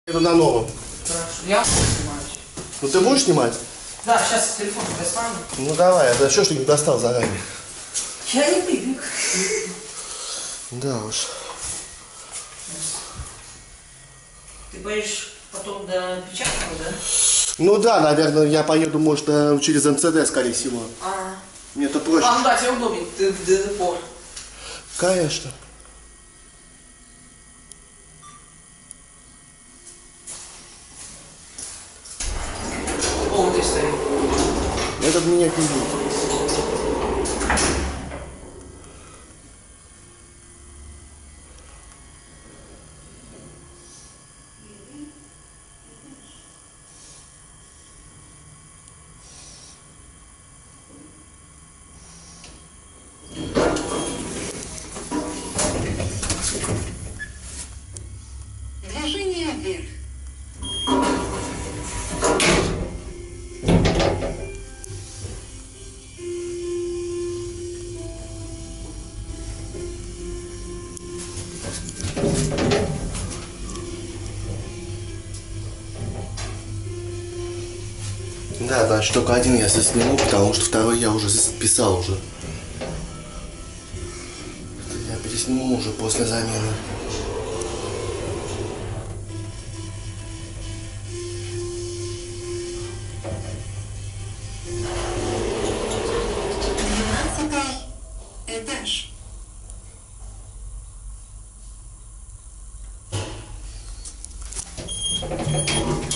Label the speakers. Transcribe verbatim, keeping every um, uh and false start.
Speaker 1: Это на новом.
Speaker 2: Хорошо. Я снимаю.
Speaker 1: Ну ты будешь снимать?
Speaker 2: Да, сейчас телефон достану.
Speaker 1: Ну давай, а что ж ты не достал заранее?
Speaker 2: Я не привык.
Speaker 1: Да уж.
Speaker 2: Ты боишься потом до печатного, да?
Speaker 1: Ну да, наверное, я поеду, может, э, через эм цэ дэ, скорее всего.
Speaker 2: А,
Speaker 1: Мне это проще.
Speaker 2: а ну да, тебе удобнее, ты в дэ зэ пэ.
Speaker 1: Конечно.
Speaker 2: О, ты стоит.
Speaker 1: Этот менять не будет.
Speaker 3: Движение вверх.
Speaker 1: Да, значит, только один я здесь сниму, потому что второй я уже здесь писал уже. Я пересниму уже после замены.
Speaker 3: Двенадцатый этаж.